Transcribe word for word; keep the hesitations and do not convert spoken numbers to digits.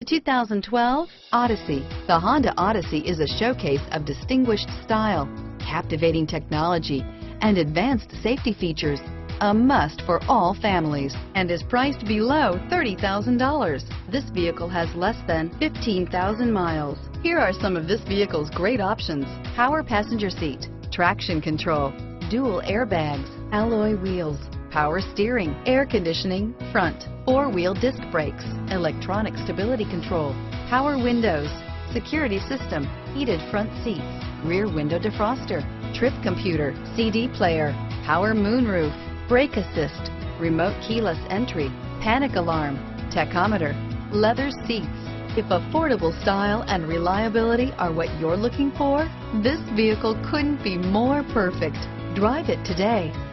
two thousand twelve Odyssey. The Honda Odyssey is a showcase of distinguished style, captivating technology, and advanced safety features. A must for all families, and is priced below thirty thousand dollars. This vehicle has less than fifteen thousand miles. Here are some of this vehicle's great options: power passenger seat, traction control, dual airbags, alloy wheels, power steering, air conditioning, front, four-wheel disc brakes, electronic stability control, power windows, security system, heated front seats, rear window defroster, trip computer, C D player, power moonroof, brake assist, remote keyless entry, panic alarm, tachometer, leather seats. If affordable style and reliability are what you're looking for, this vehicle couldn't be more perfect. Drive it today.